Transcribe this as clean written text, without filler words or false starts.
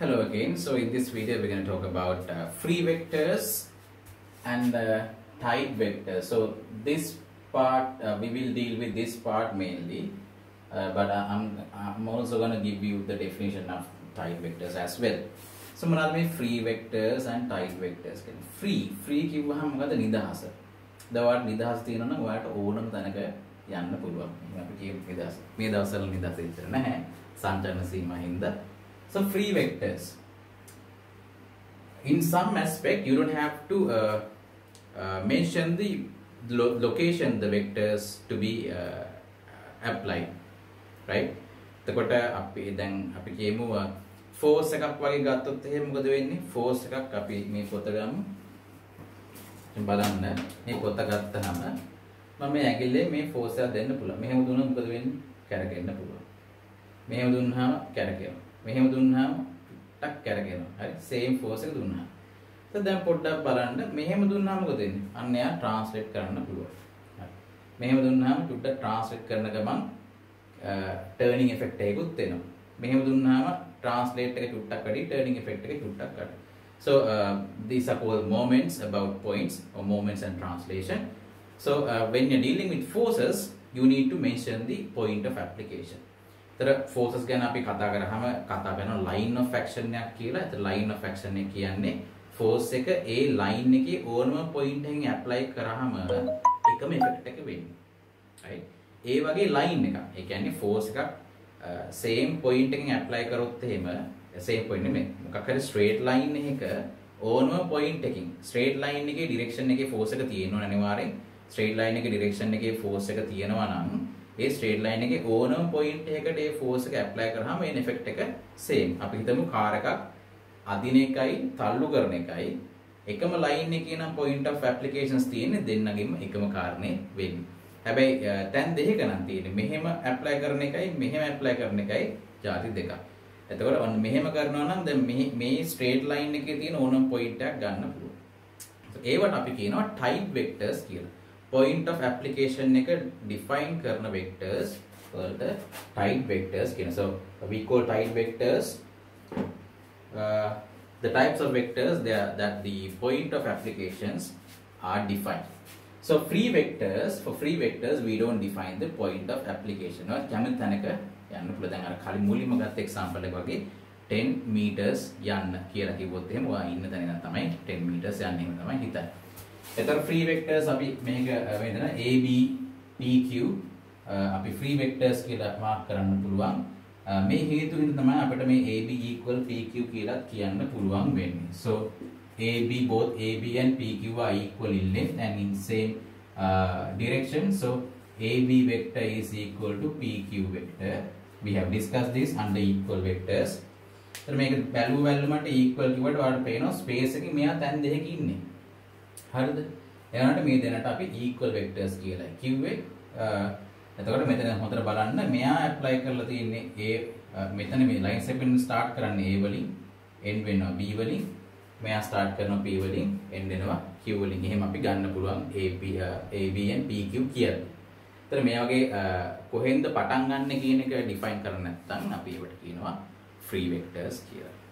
Hello again. So in this video we're going to talk about free vectors and type vectors. So this part we will deal with this part mainly, but I'm also going to give you the definition of type vectors as well. So මොනවාද මේ free vectors and type vectors කියන්නේ? free කිව්වහම මොකද නිදහස. දවල්ට නිදහස තියෙනවා නම් ඔයාලට ඕනම තැනක යන්න පුළුවන්. අපි කියමු නිදහස. මේ දවස්වල නිදහස ඉතර නැහැ. සංචලන සීමා හින්දා. So free vectors. In some aspect, you don't have to mention the location the vectors to be applied, right? එතකොට අපි දැන් අපි කියමු force එකක් වගේ ගත්තොත් එහෙම මොකද වෙන්නේ? force එකක් අපි මේ පොත ගමු. බලන්න මේ පොත ගත්තාම මම මේ ඇඟිල්ලේ මේ force එක දෙන්න පුළුවන්. මෙහෙම දුන්නොත් මොකද වෙන්නේ? කැරකෙන්න පුළුවන්. මෙහෙම දුන්නාම කැරකෙනවා. මෙහෙම දුන්නාම ටක් කැරගෙනවා. හරි same force එක දුන්නා. දැන් පොඩ්ඩක් බලන්න මෙහෙම දුන්නාම මොකද වෙන්නේ? අන්න එයා translate කරන්න පුළුවන්. හරි. මෙහෙම දුන්නාම චුට්ටක් translate කරන ගමන් turning effect එකකුත් එනවා. මෙහෙම දුන්නාම translate එක චුට්ටක් වැඩි turning effect එක චුට්ටක් අඩු. So these are called moments about points or moments and translation. So when you're dealing with forces, you need to mention the point of application. तर forces ගැන අපි කතා කරන line of action එකක් කියලා. ඒතර line of action එක කියන්නේ force එක ඒ line එකේ ඕනම point එකකින් apply කරාම එකම effect එක වෙන්නේ. right? ඒ වගේ line එකක්. ඒ කියන්නේ force එකක් same point එකකින් apply කරොත් එහෙම same point නෙමෙයි. මොකක් හරි straight line එකක ඕනම point එකකින් straight line එකේ direction එකේ force එක තියෙනවා අනිවාර්යෙන්. straight line එකේ direction එකේ force එක තියෙනවා නම් ඒ straight line එකේ ඕනම point එකකට ඒ force එක apply කරාම ඒ effect එක same. අපි හිතමු car එකක් අදින එකයි තල්ලු කරන එකයි එකම line එකේ නම් point of applications තියෙන්නේ දෙන්නගෙම එකම කාරණේ වෙන්නේ. හැබැයි තැන් දෙකක නම් තියෙන්නේ මෙහෙම apply කරන එකයි මෙහෙම apply කරන එකයි ಜಾති දෙකක්. එතකොට ඔන්න මෙහෙම කරනවා නම් දැන් මේ straight line එකේ තියෙන ඕනම point එකක් ගන්න පුළුවන්. ඒවට අපි කියනවා type vectors කියලා. Point of application එක define කරන vectors වලට type vectors කියන. So we call type vectors the types of vectors that the point of applications are defined. So for free vectors we don't define the point of application. කැමති තැනක යන්න පුළුවන්. දැන් අර කලින් මුලින්ම ගත්ත example එක වගේ 10 meters යන්න කියලා කිව්වොත් එහෙම ඔයා ඉන්න තැන ඉඳන් තමයි 10 meters යන්න එහෙම තමයි හිතන්නේ. එතන free vectors අපි මේක වෙනද AB PQ අපි free vectors කියලා මාක් කරන්න පුළුවන්. මේ හේතු හින්දා තමයි අපිට මේ AB equal PQ කියලා කියන්න පුළුවන් වෙන්නේ. So both AB and PQ are equal in length and in same direction. So AB vector is equal to PQ vector. We have discussed this under equal vectors. එතන මේක බැලුවමට equal කිව්වට ඔයාලට පේනවා space එකේ මෙයා තැන් දෙකක ඉන්නේ. හරිද? එයාට මේ දෙන්නට අපි equal vectors කියලා කිව්වේ. එතකොට මෙතන හොඳට බලන්න මෙයා apply කරලා තියෙන්නේ මෙතන මේ lines එකෙන් start කරන්නේ A වලින් end වෙනවා B වලින් මෙයා start කරනවා P වලින් end වෙනවා Q වලින්. එහෙම අපි ගන්න පුළුවන් AB and PQ කියලා. එතන මේ වගේ කොහෙන්ද පටන් ගන්න කියන එක define කරන්නේ නැත්නම් අපි ඒවට කියනවා free vectors කියලා.